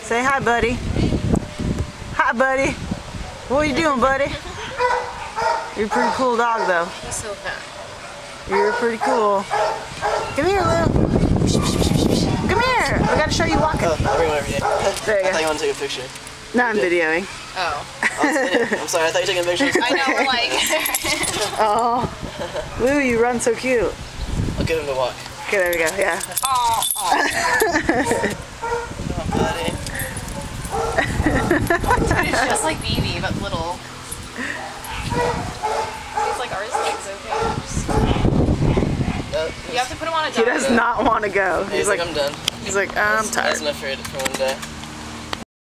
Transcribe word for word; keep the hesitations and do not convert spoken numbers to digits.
Say hi, buddy. Hi, buddy. What are you doing, buddy? You're a pretty cool dog, though. He's so fat. You're pretty cool. Come here, Lou. Come here. We gotta show you walking. Oh, I'll bring one over here. There you I go. thought you wanted to take a picture. No, I'm videoing. Oh. I'm sorry, I thought you were taking pictures. I know, we're like... Oh. Lou, you run so cute. I'll give him the walk. Okay, there we go, yeah. Oh, oh. Oh, buddy. It's just like B B, but little. He's like, ours legs okay? Just... Uh, You have to put him on a He diet. does not want to go. He's, He's like, like, I'm done. he's like, I'm That's tired. enough for, for one day.